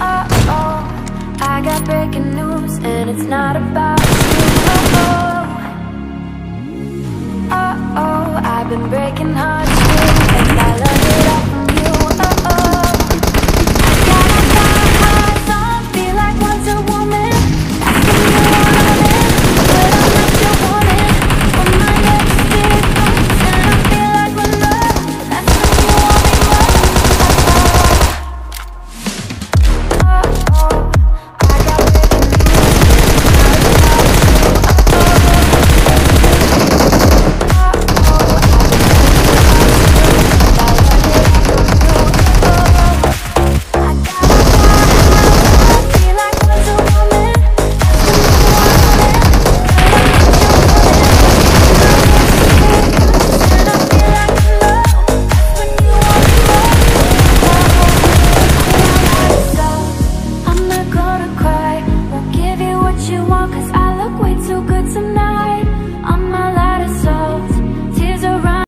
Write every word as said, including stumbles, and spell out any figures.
Uh-oh, I got breaking news and it's not about you. Uh-oh, uh-oh, I've been breaking hearts too, and I learned it all from you. Uh-oh, I got eyes on, feel like once a woman, asking you what I'm in, but I'm not your woman. On my next big moves, and I feel like we're love, that's when you want me more. Uh-oh, I got breaking I'm not gonna cry, won't give you what you want, 'cause I